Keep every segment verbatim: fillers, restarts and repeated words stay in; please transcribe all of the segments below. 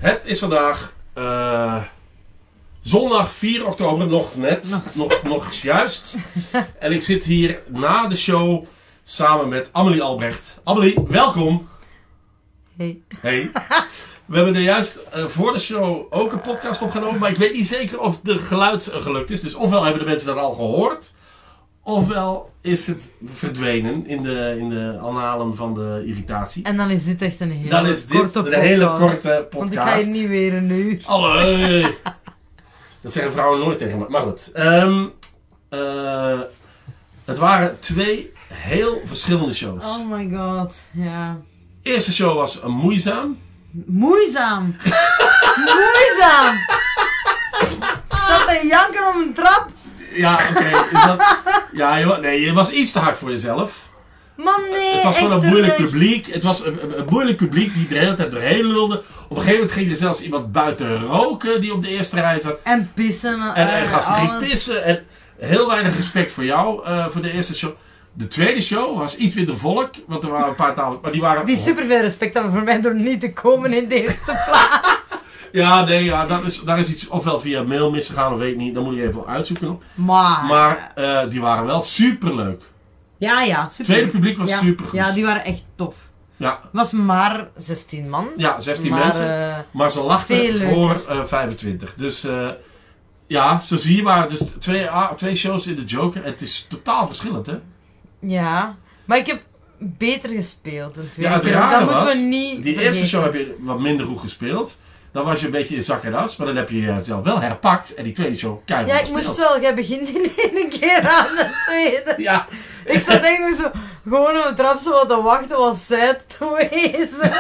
Het is vandaag uh, zondag vier oktober, nog net, nog, nog, nog juist. En ik zit hier na de show samen met Amelie Albrecht. Amelie, welkom. Hey. Hey. We hebben er juist uh, voor de show ook een podcast opgenomen, maar ik weet niet zeker of de geluid uh, gelukt is. Dus ofwel hebben de mensen dat al gehoord, ofwel is het verdwenen in de, in de annalen van de irritatie. En dan is dit echt een hele dan is dit korte een podcast. hele korte podcast. Want ik ga je niet weer een uur. Allee. Dat zeggen vrouwen nooit tegen me. Maar goed. Um, uh, het waren twee heel verschillende shows. Oh my god, ja. De eerste show was een moeizaam. Moeizaam. Moeizaam. Ik zat te janken om een trap. Ja, oké. Okay. Ja, je, nee, je was iets te hard voor jezelf. Man, nee. Het was gewoon echt een moeilijk echt. publiek. Het was een, een, een moeilijk publiek die de hele tijd doorheen lulde. Op een gegeven moment ging er zelfs iemand buiten roken die op de eerste rij zat. En pissen. En, en uh, gasten ging alles. pissen. En heel weinig respect voor jou uh, voor de eerste show. De tweede show was iets minder volk, want er waren een paar tafels, maar die waren... Die superveel respect hebben voor mij door niet te komen in de eerste plaats. Ja, nee, ja, dat is, daar is iets ofwel via mail misgegaan of weet ik niet, dan moet je even uitzoeken nog. Maar... Maar uh, die waren wel superleuk. Ja, ja, Het super. tweede publiek was ja. supergoed. Ja, die waren echt tof. Ja. Het was maar zestien man. Ja, zestien maar, mensen. Uh, maar ze lachten voor uh, vijfentwintig. Dus uh, ja, zo zie je maar. Dus twee, uh, twee shows in de Joker. Het is totaal verschillend, hè? Ja, maar ik heb beter gespeeld. Een tweede ja, het keer. rare Dat was, moeten we niet die vergeten. eerste show heb je wat minder goed gespeeld. Dan was je een beetje in zak en as, maar dan heb je jezelf wel herpakt. En die tweede show keihard Ja, ik gespeeld. moest wel. Jij begint in één keer aan de tweede. Ja. Ik zat denk ik zo gewoon op de trap zo wat te wachten was zij te wezen.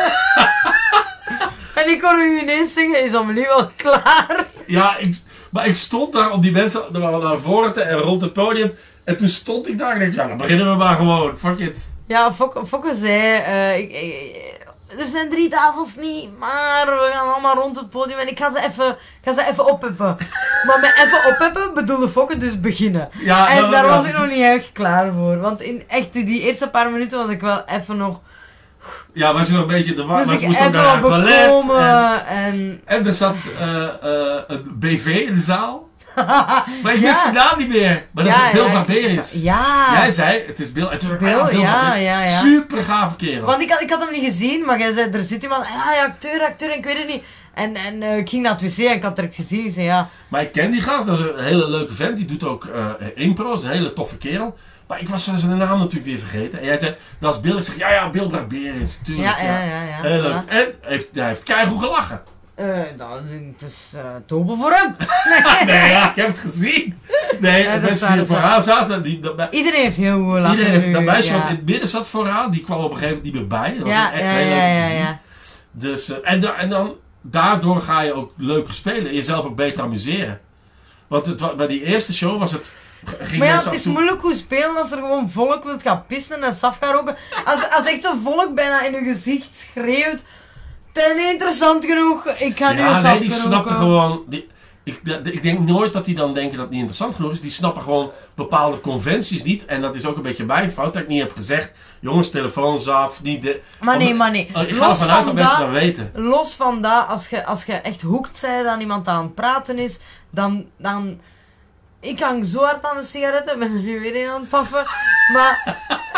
En ik hoorde u ineens zeggen, is Amelie wel klaar? Ja, ik, maar ik stond daar om die mensen naar voren te en rond het podium. En toen stond ik daar en ik dacht, ja, dan beginnen we maar gewoon. Fuck it. Ja, Fokke, Fokke zei, uh, ik, ik, er zijn drie tafels niet, maar we gaan allemaal rond het podium en ik ga ze even, ik ga ze even oppeppen. Maar met even oppeppen bedoelde Fokke dus beginnen. Ja, en nou, daar ja. was ik nog niet echt klaar voor. Want in echt die eerste paar minuten was ik wel even nog... Ja, was je nog een beetje de war. Dus maar ik ik moest ook even naar het op toilet. bekomen En, en... en er zat uh, uh, een B V in de zaal. Maar ik Ja. wist de naam niet meer. Maar dat Ja, is Bill ja, Barberis. Ja. Jij zei, het is Bill. En toen Bill, ah, Bill ja, Barberis. ja, ja. Super gave kerel. Want ik had, ik had hem niet gezien, maar jij zei, er zit iemand, ah ja, acteur, acteur, en ik weet het niet. En, en uh, ik ging naar het wc en ik had direct gezien, ik zei ja. Maar ik ken die gast, dat is een hele leuke vent. Die doet ook uh, impro, is een hele toffe kerel. Maar ik was zijn naam natuurlijk weer vergeten. En jij zei, dat is Bill. Ik zeg, ja ja, Bill Barberis, tuurlijk. Ja, ja, ja. ja, Heel leuk. ja. En heeft, hij heeft keigoed gelachen. Uh, nou, het is uh, toben voor hem. Nee, ja, ik heb het gezien. Nee, Ja, de dat is mensen waar, die dat is vooraan zaten. Die, dat, Iedereen heeft heel goed gelachen. iedereen heeft nu, dat meisje ja. wat in het midden zat vooraan. Die kwam op een gegeven moment niet meer bij. Dat was Ja, echt ja, heel ja, leuk om ja, te zien. ja. Dus, uh, en, da en dan, daardoor ga je ook leuker spelen. En jezelf ook beter amuseren. Want het, bij die eerste show was het... Ging Maar ja, mensen het is af en toe- moeilijk hoe spelen als er gewoon volk wilt gaan pissen en saf gaan roken. Als, als echt zo'n volk bijna in je gezicht schreeuwt. Ten interessant genoeg, ik ga nu Ja, eens nee, die afgeroken. snappen gewoon... Die, ik, de, de- ik denk nooit dat die dan denken dat het niet interessant genoeg is. Die snappen gewoon bepaalde conventies niet. En dat is ook een beetje mijn fout dat ik niet heb gezegd... Jongens, telefoons af, niet de... Maar nee, Om- maar nee. Oh, ik ga Los ervan uit van dat mensen dat- dat weten. Los van dat, als je, als je echt hoekt zei dat iemand aan het praten is, dan, dan... Ik hang zo hard aan de sigaretten, ik ben er nu weer in aan het paffen. Maar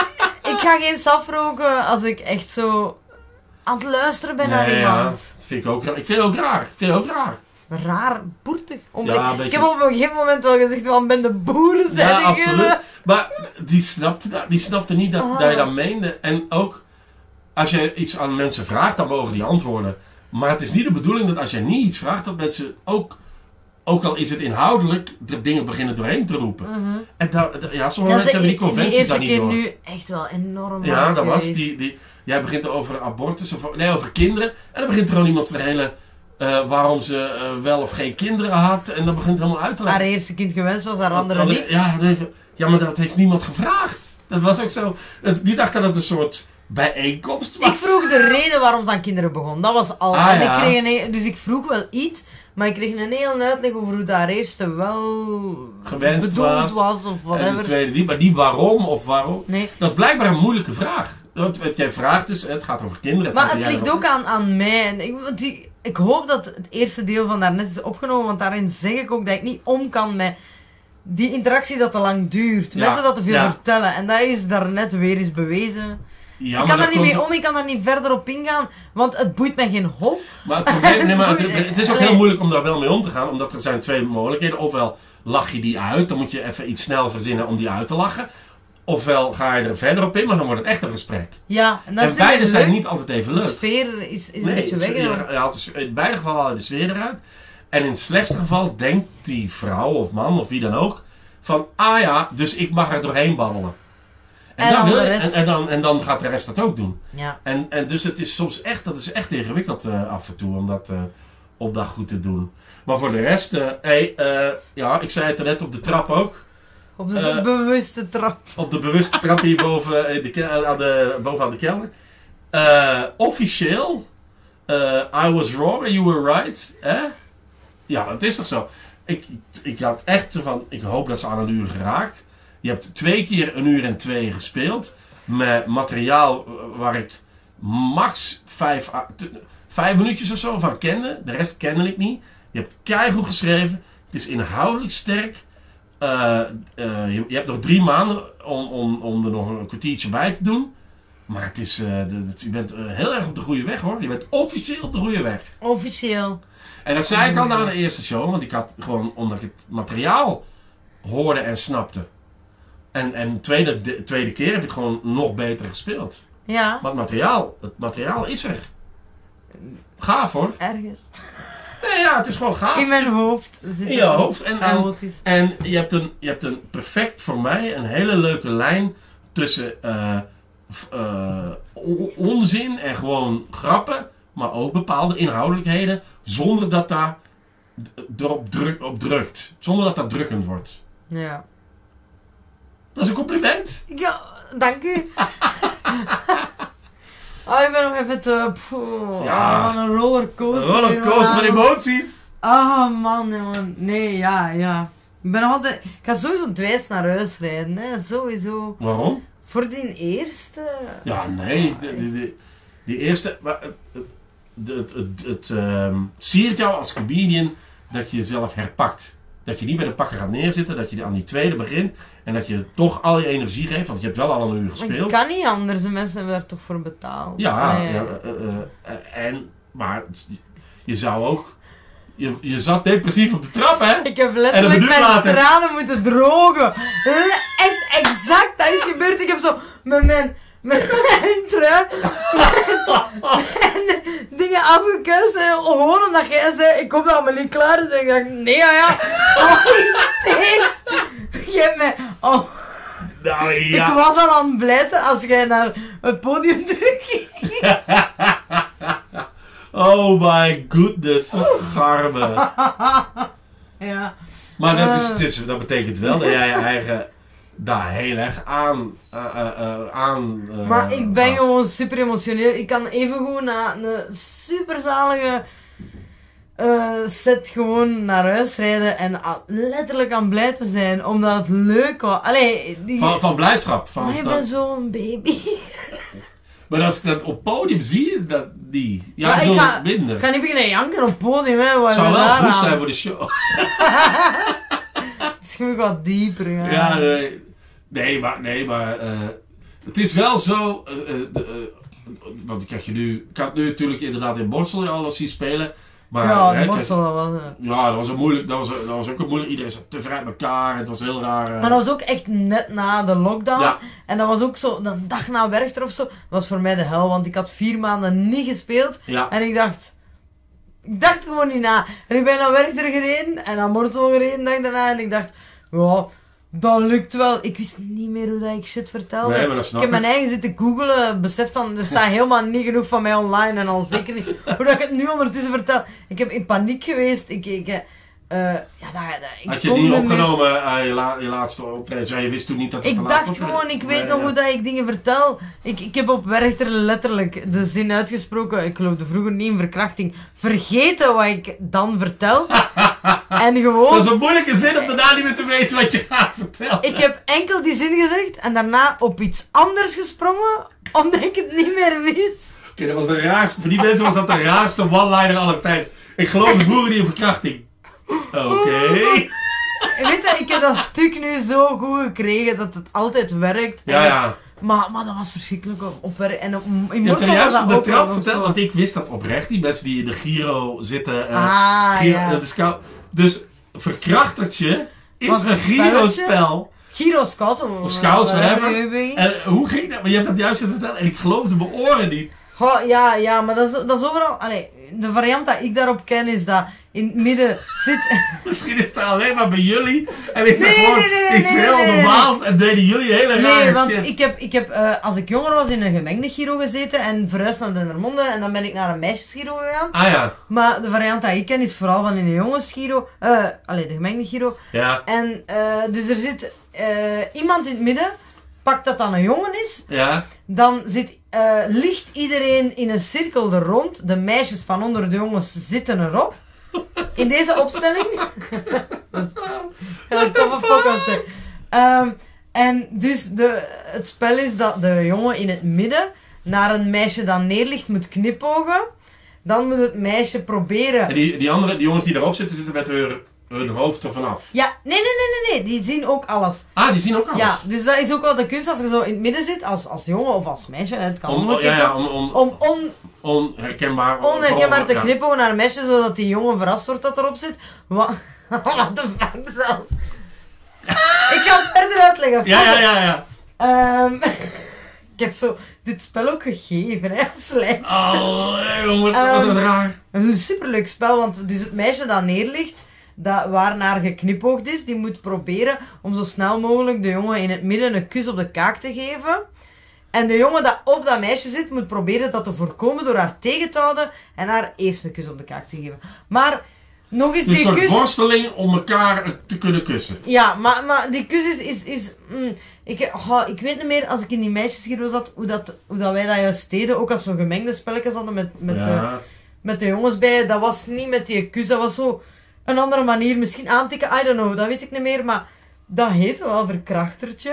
ik ga geen saf roken als ik echt zo aan het luisteren ben naar Nee, ja, iemand. dat vind ik ook raar. Ik vind het ook raar. Ik vind het ook raar. Raar, boertig. Om- Ja, ik, een ik beetje- heb op een gegeven moment wel gezegd, wat ben de boeren zijn Ja, die absoluut. jullie? Maar die snapte, dat, die snapte niet dat, Ah. dat je dat meende. En ook, als je iets aan mensen vraagt, dan mogen die antwoorden. Maar het is niet de bedoeling dat als je niet iets vraagt, dat mensen ook... Ook al is het inhoudelijk, er dingen beginnen doorheen te roepen. Mhm. En daar, daar- ja, sommige Dat is mensen hebben die die conventies eerste daar niet keer door. nu echt wel enorm Ja, hard dat was geweest. die, die... Jij begint over abortus, of nee, over kinderen. En dan begint er gewoon iemand te vertellen uh, waarom ze uh, wel of geen kinderen had. En dan begint het helemaal uit te leggen. Haar eerste kind gewenst was, haar andere Want- niet. Ja, dan even- ja, maar dat heeft niemand gevraagd. Dat was ook zo... Het, die dachten dat het een soort bijeenkomst was. Ik vroeg de reden waarom ze aan kinderen begon. Dat was al. Ah, en ja. ik kreeg een, he- dus ik vroeg wel iets, maar ik kreeg een hele uitleg over hoe dat eerste wel Gewenst bedoeld was. was, of En de whatever. tweede niet, maar niet waarom of waarom. Nee. Dat is blijkbaar een moeilijke vraag. Want wat jij vraagt dus, het gaat over kinderen. Maar gaat het jij ligt erop. ook aan, aan mij. En ik, want die, ik hoop dat het eerste deel van daarnet is opgenomen, want daarin zeg ik ook dat ik niet om kan met die interactie dat te lang duurt. Ja, Mensen dat te veel ja. vertellen. En dat is daarnet weer eens bewezen. Ja, ik kan daar niet mee om, ik kan daar niet verder op ingaan, want het boeit mij geen hol. Maar het probleem, nee, maar het, het is ook heel moeilijk om daar wel mee om te gaan, omdat er zijn twee mogelijkheden. Ofwel lach je die uit, dan moet je even iets snel verzinnen om die uit te lachen. Ofwel ga je er verder op in, maar dan wordt het echt een gesprek. Ja, en, dat En is beide leuk. zijn niet altijd even De leuk. sfeer is, is Nee, een beetje het- weg. je, dan. je haalt de s- in beide gevallen haal je de sfeer eruit. En in het slechtste geval denkt die vrouw of man of wie dan ook van, ah ja, dus ik mag er doorheen babbelen. En, En dan, dan wil de je- rest. en, en, dan, en dan gaat de rest dat ook doen. Ja. En, en dus het is soms echt, dat is echt ingewikkeld uh, af en toe om dat uh, op dat goed te doen. Maar voor de rest, uh, hey, uh, ja, ik zei het er net op de trap ook. Op de Uh, bewuste trap. Op de bewuste trap hier boven, uh, de, ke- aan de, bovenaan de kelder. Uh, officieel, uh, I was wrong and you were right. Eh? Ja, het is toch zo. Ik, ik had echt van, ik hoop dat ze aan een uur geraakt. Je hebt twee keer een uur en twee gespeeld. Met materiaal waar ik max vijf, a- t- vijf minuutjes of zo van kende. De rest kende ik niet. Je hebt keigoed geschreven. Het is inhoudelijk sterk. Uh, uh, je, je hebt nog drie maanden om, om, om er nog een kwartiertje bij te doen. Maar het is, uh, de, de- je bent uh, heel erg op de goede weg hoor. Je bent officieel op de goede weg. Officieel. En dat zei ik al na de eerste show. Want ik had gewoon, omdat ik het materiaal hoorde en snapte. En, en de tweede, de tweede keer heb ik het gewoon nog beter gespeeld. Ja, Maar het materiaal, het materiaal is er. Gaaf hoor. ergens. Nee ja, het is gewoon gaaf. In mijn hoofd zit In je hoofd. En, en, chaotisch. en je, hebt een, je hebt een perfect, voor mij, een hele leuke lijn tussen eh, f- eh, o- onzin en gewoon grappen. Maar ook bepaalde inhoudelijkheden. Zonder dat daar d- erop druk, op drukt. Zonder dat dat drukkend wordt. Ja. Dat is een compliment. Ja, dank u. Oh, ik ben nog even te... Poeh, Ja. wat een rollercoaster. Rollercoaster van emoties. Ah, man, jongen. Nee, ja, ja. Ik ben nog altijd... Ik ga sowieso dwijs naar huis rijden, hè. Sowieso. Waarom? Voor die eerste... Ja, nee. De, de, de, die eerste... maar Het, het, het, het, het ehm, siert jou als comedian dat je jezelf herpakt. Dat je niet bij de pakken gaat neerzitten. Dat je aan die tweede begint. En dat je toch al je energie geeft. Want je hebt wel al een uur Ik gespeeld. kan niet anders. De mensen hebben daar toch voor betaald. Ja, Nee. ja eh, eh, eh, en... Maar je zou ook... Je, je zat depressief op de trap, hè? Ik heb En een letterlijk minuut mijn later. tranen moeten drogen. Le- Echt exact, dat is gebeurd. Ik heb zo met mijn, met mijn trui mijn dingen afgekust. En gewoon omdat jij zei, ik hoop dat Amelie klaar is. En ik dacht, nee, ja, ja. Wat is dit? Je hebt mij... Oh, Nou ik ja. was al aan het blijten als jij naar het podium terugging. Oh my goodness. Garme. Ja. Maar dat, is, Ah. het is, dat betekent wel dat jij je eigen daar heel erg aan... eh, eh, eh, aan eh, Maar ik ben gaat. gewoon super emotioneel. Ik kan even goed na een superzalige eh set gewoon naar huis rijden en a- letterlijk aan blij te zijn, omdat het leuk was. Allee, die... Van, van blijdschap. Van, maar je dat- bent zo'n baby. maar dat, is- dat op podium zie je dat die... Ja, Ja, ik ik bedoel ga- minder. Ik ga niet beginnen janken op het podium, hè. Wat Het zou is wel daar goed aan? zijn voor de show. Misschien moet ik wat dieper gaan. Ja, nee, nee, maar, nee, maar uh, het is wel zo. Uh, uh, uh, want ik had je nu, ik had nu natuurlijk inderdaad in Borstel alles zien spelen. Maar, ja, hè, de Borstel, dat was het. ja, dat was een moeilijk, dat was, dat was ook een moeilijk. Iedereen zat te vrij uit elkaar. Het was heel raar. Uh, Maar dat was ook echt net na de lockdown. Ja. En dat was ook zo, de dag na Werchter of zo. Dat was voor mij de hel, want ik had vier maanden niet gespeeld. ja. En ik dacht... Ik dacht gewoon niet na. En ik ben naar Werchter gereden en naar Mortsel gereden de dag daarna. En ik dacht, ja, dat lukt wel. Ik wist niet meer hoe dat ik shit vertelde. Nee, maar dat ik snap heb ik. mijn eigen zitten googlen, besef dan, er staat helemaal niet genoeg van mij online. En al zeker niet hoe dat ik het nu ondertussen vertel. Ik heb in paniek geweest. Ik, ik, eh, uh, ja, dat, dat, ik Had je kon die er niet- opgenomen, uh, je, la, je laatste optreden? Ja, je wist toen niet dat het de Ik laatste dacht optreden- gewoon, ik weet Nee, nog ja. hoe dat ik dingen vertel. Ik, ik heb op Werchter letterlijk de zin uitgesproken, ik geloofde vroeger niet in verkrachting, vergeten wat ik dan vertel. En gewoon, Dat is een moeilijke zin om daarna niet meer te weten wat je gaat vertellen. ik heb enkel die zin gezegd en daarna op iets anders gesprongen, omdat ik het niet meer wist. okay, dat was de raarste. Voor die mensen was dat de raarste one-liner aller tijden. Ik geloofde vroeger niet in verkrachting. Oké. Okay. Weet je, ik heb dat stuk nu zo goed gekregen dat het altijd werkt. Ja, ja. Maar, maar dat was verschrikkelijk op, op en op, in Je hebt er was juist dat op de ook trap wel verteld, zo. want ik wist dat oprecht. Die mensen die in de Giro zitten. Uh, Ah, Giro, ja. dat is kou- dus verkrachtertje is Wat een een Giro-spel. Giro Scouts. Of Scouts, whatever. En hoe ging dat? Maar je hebt dat juist verteld en ik geloofde mijn oren niet. Goh, ja, ja, maar dat is, dat is overal... Allee, de variant dat ik daarop ken is dat in het midden zit... Misschien is het alleen maar bij jullie. En is dat Nee, gewoon nee, nee, nee, iets nee, heel nee, nee, normaals. En deden jullie hele rare Nee, want shit. ik heb, ik heb uh, als ik jonger was in een gemengde Giro gezeten en verhuisd naar Dendermonde en dan ben ik naar een meisjesgiro gegaan. Ah ja. Maar de variant dat ik ken is vooral van in een jongensgiro. Uh, allee, de gemengde Giro. Ja. En uh, dus er zit uh, iemand in het midden, pakt dat dan een jongen is, Ja. dan zit, uh, ligt iedereen in een cirkel er rond. De meisjes van onder de jongens zitten erop. In deze opstelling. Ja, een toffe focus. Um, en dus de, het spel is dat de jongen in het midden naar een meisje dat neerligt moet knipogen. Dan moet het meisje proberen... En die, die andere, die jongens die erop zitten, zitten met hun, hun hoofd er vanaf. Ja, nee, nee, nee, nee, nee. Die zien ook alles. Ah, die zien ook alles. Ja, dus dat is ook wel de kunst als je zo in het midden zit, als, als jongen of als meisje, het kan Om, omgekeerd ja, ja, ook, om, om, om on, onherkenbaar. onherkenbaar te ja. knippen naar een meisje, zodat die jongen verrast wordt dat erop zit. Wat What the fuck zelfs. Ik ga het verder uitleggen. Ja, ja, ja, ja. Um, ik heb zo dit spel ook gegeven, hè, als lijst. Oh, jongen, wat Um, wat raar. Een superleuk spel, want dus het meisje dat neerligt, dat waarnaar geknipoogd is, die moet proberen om zo snel mogelijk de jongen in het midden een kus op de kaak te geven. En de jongen dat op dat meisje zit, moet proberen dat te voorkomen door haar tegen te houden en haar eerst een kus op de kaak te geven. Maar nog eens Een die soort kus... worsteling om elkaar te kunnen kussen. Ja, maar, maar die kus is... is, is mm, ik, oh, ik weet niet meer, als ik in die meisjesgiro zat, hoe, dat, hoe dat wij dat juist deden. Ook als we gemengde spelletjes hadden met, met, de, Ja. met de jongens bij. Dat was niet met die kus, dat was zo een andere manier. Misschien aantikken, I don't know, dat weet ik niet meer. Maar dat heette wel verkrachtertje.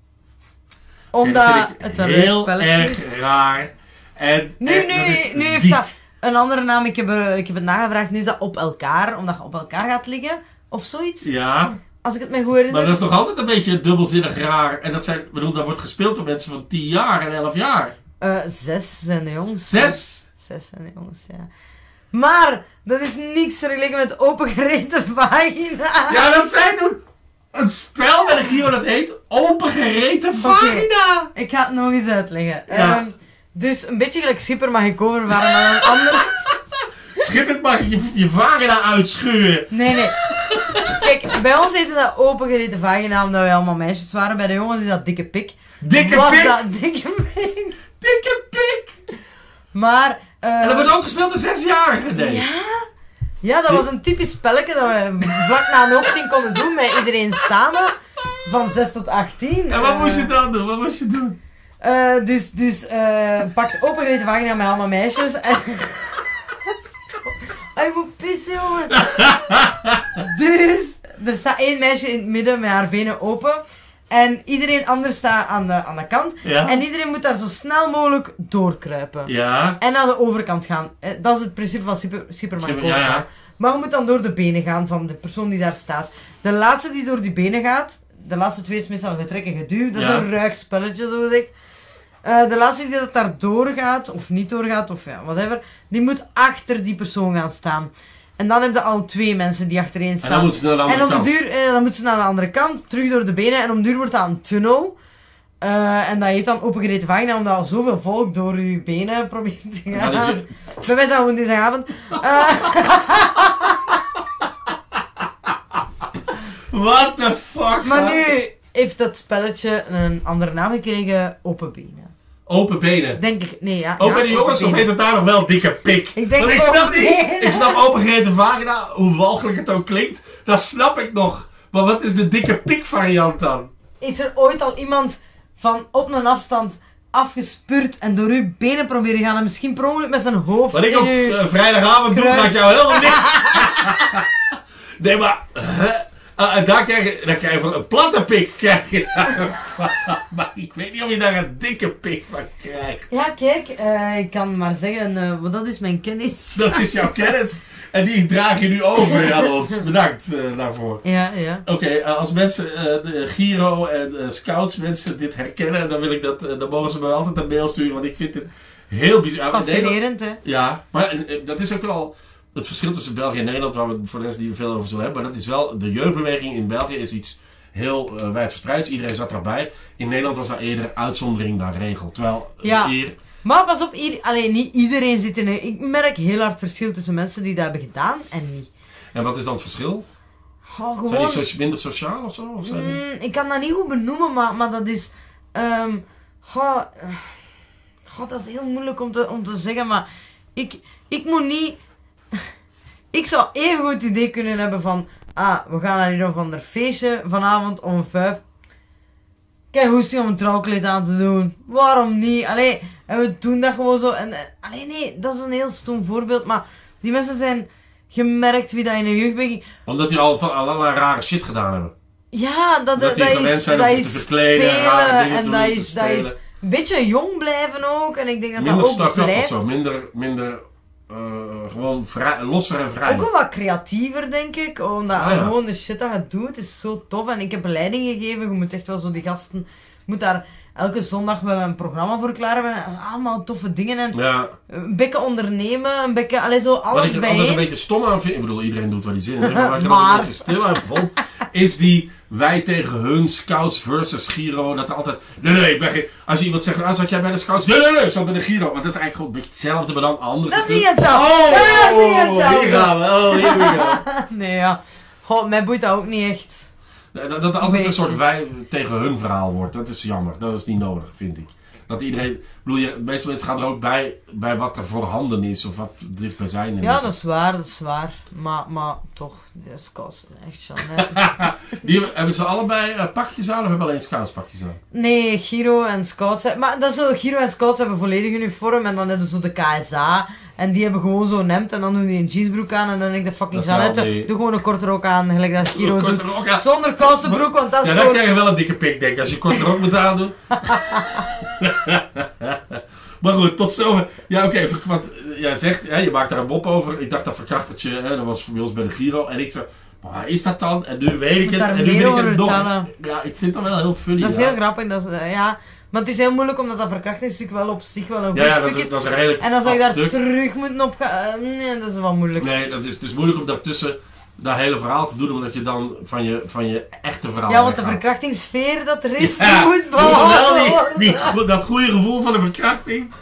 Omdat En dat vind ik het een heel spelletje is. erg raar. En, Nu, en nu, dat is nu heeft ziek. dat een andere naam. Ik heb, er, ik heb het nagevraagd. Nu is dat op elkaar, omdat je op elkaar gaat liggen. Of zoiets. Ja, Als ik het me goed herinner. maar dat is nog altijd een beetje dubbelzinnig raar. En dat zijn, bedoel, dat wordt gespeeld door mensen van tien jaar en elf jaar. Uh, zes zijn de jongens. Zes? Zes zijn de jongens, ja. Maar, dat is niks vergeleken met opengereten vagina. Ja, dat zijn toen een spel met een Giro dat heet Opengereten Vagina. Ik ga het nog eens uitleggen. Ja. Um, dus een beetje gelijk Schipper mag ik overvaren, maar een ander... Schipper mag je, je vagina uitscheuren. Nee, nee. Kijk, bij ons heette dat opengereten vagina, omdat wij allemaal meisjes waren. Bij de jongens is dat dikke pik. Dikke Was pik. dat dikke pik? Dikke pik. Maar... Uh, En dat wordt ook gespeeld door zesjarigen, denk ik. Ja? Ja, dat was een typisch spelletje dat we vlak na een opening konden doen met iedereen samen. Van zes tot achttien. En wat Uh, moest je dan doen? Wat moest je doen? Uh, dus, dus, uh, pakt opengereten vagina met allemaal meisjes. En... Oh, ik moet pissen, jongen. Dus, er staat één meisje in het midden met haar benen open. En iedereen anders staat aan de, aan de kant. Ja. En iedereen moet daar zo snel mogelijk doorkruipen. Ja. En naar de overkant gaan. Eh, Dat is het principe van Schipper, Schipper Schipper, mag ja, overgaan. ja. Maar je moet dan door de benen gaan van de persoon die daar staat. De laatste die door die benen gaat, de laatste twee is meestal getrek en geduw. Dat is Ja. een ruig spelletje, zo gezegd. Uh, de laatste die dat daar doorgaat, of niet doorgaat, of ja, whatever, die moet achter die persoon gaan staan. En dan heb je al twee mensen die achterin staan. En dan moet ze naar de andere En om de kant. duur, eh, dan moet ze naar de andere kant, terug door de benen. En om de duur wordt dat een tunnel. Uh, en dat heet dan opengereten vagina, omdat al zoveel volk door uw benen probeert te gaan. Dat is je- Bij mij zijn gewoon deze avond. Uh, What the fuck? maar man? nu heeft dat spelletje een andere naam gekregen, open benen. Open benen. Denk ik, nee ja. Ook ja, bij de jongens, open of heet benen. het daar nog wel dikke pik? Ik denk Want ik open snap niet. benen. Ik snap opengereten vagina, hoe walgelijk het ook klinkt. Dat snap ik nog. Maar wat is de dikke pik variant dan? Is er ooit al iemand van op een afstand afgespuurd en door uw benen proberen gaan en misschien per ongeluk met zijn hoofd Wat ik in op uw... uh, vrijdagavond doe, kruis. maakt jou helemaal niks. Nee, maar... Uh, uh, daar krijg je, dan krijg je van een platte pik. Krijg je daar. Maar Ik weet niet of je daar een dikke pik van krijgt. Ja, kijk, uh, ik kan maar zeggen, uh, dat is mijn kennis. Dat is jouw kennis. En die draag je nu over aan ons. Bedankt uh, daarvoor. Ja, ja. Oké, okay, uh, als mensen, uh, de Giro en uh, Scouts mensen dit herkennen, dan wil ik dat, uh, dan mogen ze me altijd een mail sturen, want ik vind het heel bizar. Fascinerend, hè? Ja, maar uh, dat is ook wel het verschil tussen België en Nederland, waar we voor de rest niet veel over zullen hebben. Maar dat is wel, de jeugdbeweging in België is iets heel uh, wijdverspreid. Iedereen zat erbij. In Nederland was dat eerder uitzondering dan regel. Terwijl uh, ja. hier... Maar pas op, hier, alleen niet iedereen zit in een... Ik merk heel hard verschil tussen mensen die dat hebben gedaan en niet. En wat is dan het verschil? Oh, gewoon... Zijn die so minder sociaal of zo? Of zijn die... mm, ik kan dat niet goed benoemen, maar, maar dat is... Um, goh, uh, goh, dat is heel moeilijk om te, om te zeggen, maar... Ik, ik moet niet... Ik zou even goed het idee kunnen hebben van... Ah, we gaan naar een of ander feestje vanavond om vijf. Kijk, hoesting om een trouwkleed aan te doen. Waarom niet? Allee, en we doen dat gewoon zo. En, allee, nee, dat is een heel stom voorbeeld. Maar die mensen zijn gemerkt wie dat in een jeugdbeweging... Omdat die al van allerlei rare shit gedaan hebben. Ja, dat, dat, dat, dat is, zijn dat om is te verkleden, spelen. en, en dat is, dat is een beetje jong blijven ook. En ik denk dat minder dat ook stak blijft. Of zo. Minder, minder uh, gewoon vrij, losser en vrij. Ook wel wat creatiever, denk ik. Omdat ah, ja. gewoon de shit dat je doet is zo tof. En ik heb leiding gegeven. Je moet echt wel zo die gasten... Je moet daar elke zondag wel een programma voor klaar hebben. Allemaal toffe dingen. En ja. een beetje ondernemen. Een beetje... Allee, zo alles wat ik er bijeen. altijd een beetje stom aan vind... Ik bedoel, iedereen doet wat hij zin heeft. Maar wat ik er Maar... altijd een beetje stil aan vond... is die wij tegen hun Scouts versus Giro. Dat er altijd... Nee, nee, ik ben geen... Als je iemand zegt... Ah, zat jij bij de Scouts? Nee, nee, nee, ik zat bij de Giro. Want dat is eigenlijk gewoon een beetje hetzelfde, maar dan anders. Dat is niet hetzelfde. Oh, dat is niet hetzelfde. Hier gaan we. Oh, hier we gaan. Nee, ja. Goh, mij boeit dat ook niet echt. Dat, dat er altijd een soort wij tegen hun verhaal wordt. Dat is jammer. Dat is niet nodig, vind ik. Dat iedereen... Ik bedoel, je, de meeste mensen gaan er ook bij, bij wat er voorhanden is. Of wat dichtbij zijn. Ja, dat is waar. Dat is waar. Maar, maar toch. Die Scouts echt zo. Die, hebben ze allebei uh, pakjes aan of hebben alleen Scouts pakjes aan? Nee, Giro en Scouts. Maar dat is zo, Giro en Scouts hebben volledig uniform. En dan hebben ze zo de K S A. En die hebben gewoon zo'n hemd. En dan doen die een jeansbroek aan. En dan denk ik de fucking Jeannette. Nee. Doe gewoon een korte rok aan. Gelijk dat Giro doet. Zonder kousenbroek. Want dat is ja, gewoon... dan krijg je wel een dikke pik, denk ik. Als je korte rok moet aandoen. Maar goed, tot zover. Ja, oké. Okay, want jij zegt, hè, je maakt daar een mop over. Ik dacht dat verkrachtertje, hè, dat was bij ons bij de Giro. En ik zei, maar is dat dan? En nu weet ik het. En nu vind ik het nog. Ja, ik vind dat wel heel funny. Dat is ja. heel grappig. Dat is, uh, ja. Maar het is heel moeilijk omdat dat verkrachtingsstuk wel op zich wel een goed ja, ja, stuk dat is. is. Dat is een redelijk en dan zou je daar stuk. terug moeten op gaan. Uh, nee, dat is wel moeilijk. Nee, dat is dus moeilijk om daartussen dat hele verhaal te doen, omdat je dan van je, van je echte verhaal ja, want weggaat. De verkrachtingssfeer dat er is, ja, die moet behouden. Die, die, dat goede gevoel van de verkrachting.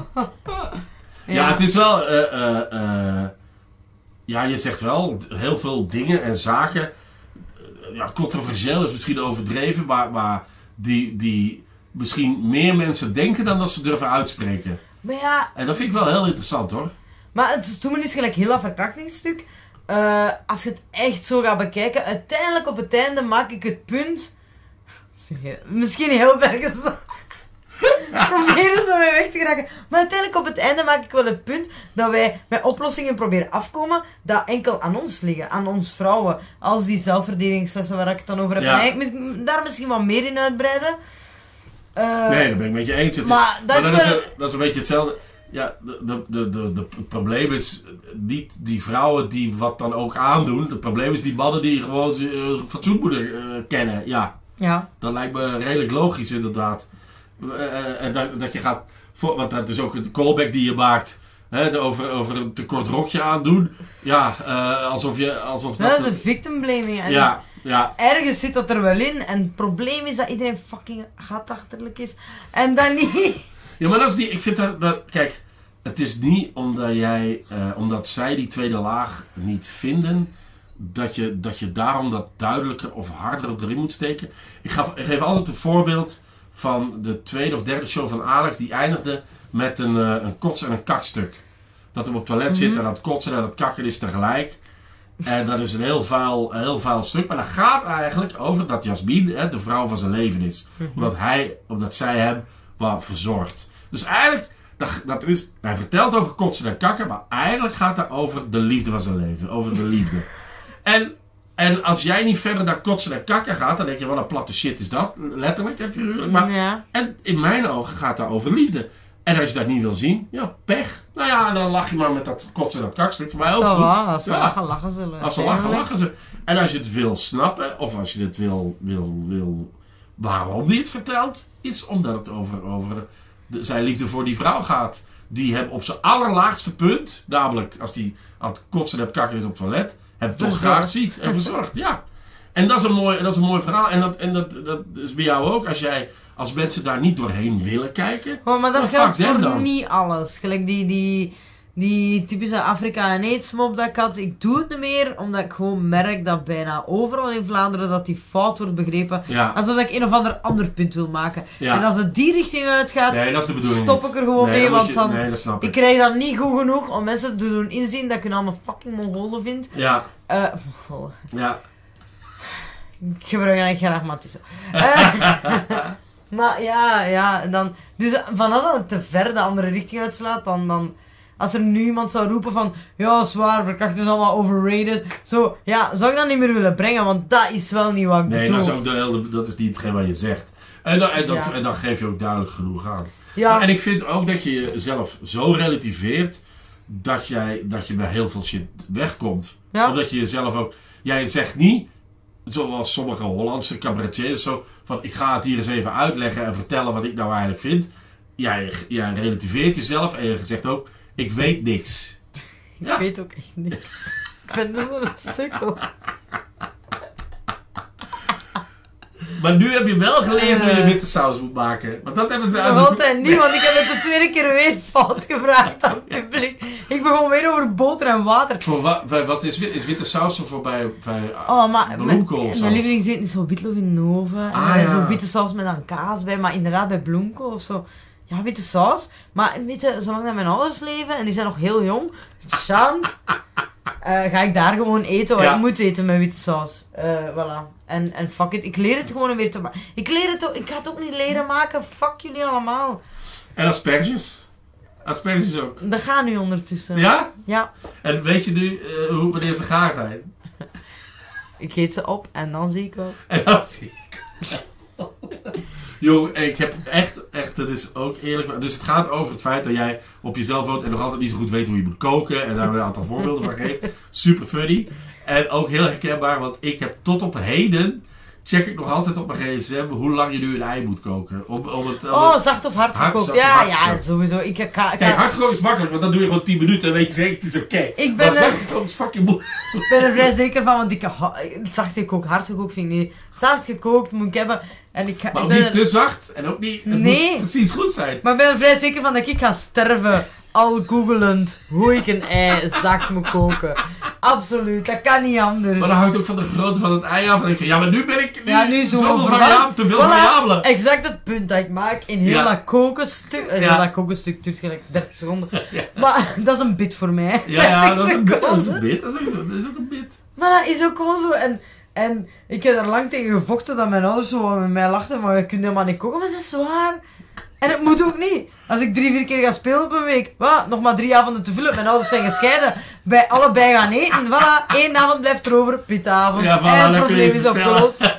ja. ja, het is wel... Uh, uh, uh, ja, je zegt wel heel veel dingen en zaken. Uh, ja, controversieel is misschien overdreven, maar, maar die, die misschien meer mensen denken dan dat ze durven uitspreken. Maar ja... En dat vind ik wel heel interessant, hoor. Maar het toen is gelijk heel dat verkrachtingsstuk. Uh, als je het echt zo gaat bekijken, uiteindelijk op het einde maak ik het punt... Misschien heel ergens... proberen zo mee weg te geraken. Maar uiteindelijk op het einde maak ik wel het punt dat wij met oplossingen proberen afkomen dat enkel aan ons liggen, aan ons vrouwen. Als die zelfverdedigingslessen waar ik het dan over heb. Ja. En ik daar misschien wat meer in uitbreiden. Uh, nee, dat ben ik met je eens. Het maar is, dat, maar is, dat, wel... is een, dat is een beetje hetzelfde. Ja, de, de, de, de, de, het probleem is niet die vrouwen die wat dan ook aandoen. Het probleem is die mannen die gewoon uh, fatsoen moeten uh, kennen. Ja. ja. Dat lijkt me redelijk logisch inderdaad. Uh, en dat, dat je gaat... Voor, want dat is ook een callback die je maakt. Hè, over, over een te kort rokje aandoen. Ja, uh, alsof je... Alsof dat, dat is een victim blaming. En ja, ja. Ergens zit dat er wel in. En het probleem is dat iedereen fucking gatachterlijk is. En dan niet... Ja, maar dat is niet... Ik vind dat... dat kijk, het is niet omdat jij... Uh, omdat zij die tweede laag niet vinden... Dat je, dat je daarom dat duidelijker of harder erin moet steken. Ik, gaf, ik geef altijd een voorbeeld van de tweede of derde show van Alex. Die eindigde met een, uh, een kots- en een kakstuk. Dat hij op het toilet mm-hmm. zit en dat kotsen en dat kakken is tegelijk. En dat is een heel vuil, heel vuil stuk. Maar dat gaat eigenlijk over dat Jasmin, hè, de vrouw van zijn leven is. Mm-hmm. Omdat hij, omdat zij hem wat verzorgt. Dus eigenlijk, dat, dat is, hij vertelt over kotsen en kakken. Maar eigenlijk gaat dat over de liefde van zijn leven. Over de liefde. En En als jij niet verder naar kotsen en kakken gaat, dan denk je, wat een platte shit is dat. Letterlijk en figuurlijk. Maar, Ja. En in mijn ogen gaat daar over liefde. En als je dat niet wil zien, ja, pech. Nou ja, en dan lach je maar met dat kotsen en dat kakstuk. Voor mij ook Zo goed. wel, als ze Ja. lachen, lachen ze. Als ze lachen, lachen ze. En als je het wil snappen, of als je het wil, wil, wil waarom die het vertelt, is omdat het over, over de, zijn liefde voor die vrouw gaat. Die hem op zijn allerlaagste punt, namelijk als hij aan het kotsen en het kakken is op het toilet, hem toch Verzorgd. graag ziet en verzorgt. Ja. En dat is een mooi, dat is een mooi verhaal. En, dat, en dat, dat is bij jou ook. Als jij, als mensen daar niet doorheen willen kijken. Oh, maar dat dan geldt fuck them voor dan. niet alles. Gelijk die, die, die typische Afrika en AIDS mop dat ik had. Ik doe het niet meer, omdat ik gewoon merk dat bijna overal in Vlaanderen dat die fout wordt begrepen. Ja. Alsof ik een of ander ander punt wil maken. Ja. En als het die richting uitgaat, Nee, dat is de bedoeling stop niet. ik er gewoon Nee, mee, moet want je- dan... Nee, dat snap Ik ik. krijg dat niet goed genoeg om mensen te doen inzien dat ik hun allemaal fucking Mongolen vind. Ja, Eh, Mongolen. ja. Ik gebruik eigenlijk geen grammatische. Eh, maar ja, ja, en dan... Dus van als het te ver de andere richting uitslaat, dan... dan als er nu iemand zou roepen van... Ja, zwaar, verkrachten is allemaal overrated. Zo, ja, zou ik dat niet meer willen brengen, want dat is wel niet wat ik Nee, bedoel. dat is, ook de, hele- dat is niet hetgeen wat je zegt. En dan, en, dat, Ja. en dan geef je ook duidelijk genoeg aan. Ja, En ik vind ook dat je jezelf zo relativeert dat, jij, dat je bij heel veel shit wegkomt. Ja. Omdat je jezelf ook... Jij zegt niet, zoals sommige Hollandse cabaretiers zo, van ik ga het hier eens even uitleggen en vertellen wat ik nou eigenlijk vind. Jij, jij relativeert jezelf en je zegt ook, ik weet niks. Ja. ik weet ook echt niks. Ik ben dus een sukkel. Maar nu heb je wel geleerd hoe je witte saus moet maken. Want dat hebben ze uit Nog altijd niet, want ik heb het de tweede keer weer fout gevraagd aan het publiek. Ik begon weer over boter en water. Voor wat, bij- wat is, wit- is witte saus voor bij, bij Oh, maar bloemkool of mijn, zo? mijn lievelingseten is zo witlof in de oven. Ah, en ja. zo witte saus met dan kaas bij. Maar inderdaad, bij bloemkool of zo. Ja, witte saus. Maar weet je, zolang dat mijn ouders leven en die zijn nog heel jong, chance, eh, ga ik daar gewoon eten wat Ja. ik moet eten met witte saus. Eh, voilà. En, en fuck it, ik leer het gewoon weer te maken. Ik leer het ook, ik ga het ook niet leren maken. Fuck jullie allemaal. En asperges. Asperges ook. Dat gaat nu ondertussen. Ja? Ja. En weet je nu eh, hoe, wanneer ze gaar zijn? Ik eet ze op en dan zie ik wel. En dan zie ik. Jong, ik heb echt, echt, het is ook eerlijk. Dus het gaat over het feit dat jij op jezelf woont en nog altijd niet zo goed weet hoe je moet koken. En daar hebben we een aantal voorbeelden van gegeven. Super funny. En ook heel herkenbaar, want ik heb tot op heden, check ik nog altijd op mijn gsm, hoe lang je nu een ei moet koken. Om, om het, om Oh, het- zacht of hard Hard, gekookt. zacht of Ja, hard ja, gekookt. sowieso. Ik, ik, ga- ik, Kijk, ga- hard koken is makkelijk, want dan doe je gewoon tien minuten en weet je zeker, het is oké. Ik ben Maar er- zacht gekookt is fucking moeilijk. ik ben er vrij zeker van, want ik ha- zacht gekookt, hard gekookt vind ik niet. Zacht gekookt moet ik hebben. En ik, ga, Maar ik ook ben niet er, te zacht en ook niet, het Nee. moet precies goed zijn. maar ik ben er vrij zeker van dat ik ga sterven. Al googelend hoe ik een ei zacht moet koken. Absoluut, dat kan niet anders. Maar dat hangt ook van de grootte van het ei af. En dan denk ik van, ja, maar nu ben ik nu Ja, nu zo zoveel verwarrd. variabelen, te veel Voilà, variabelen. Exact het punt dat ik maak in heel Ja. dat kokenstuk. eh, Ja. Heel dat kokenstuk duurt gelijk dertig seconden. Maar dat is een bit voor mij. Ja, ja, dat is een bit. Dat is seconden. een bit. Dat is ook, zo- dat is ook een bit. Maar dat is ook gewoon zo. En, en ik heb er lang tegen gevochten dat mijn ouders zo met mij lachten. Maar je kunt helemaal niet koken. Maar dat is zwaar. En het moet ook niet. Als ik drie, vier keer ga spelen op een week. Wat? Nog maar drie avonden te vullen. Mijn ouders zijn gescheiden. Wij allebei gaan eten. Voilà. Eén avond blijft erover. Pitavond. Ja, voilà, en dan het kun je probleem het is bestellen. opgelost.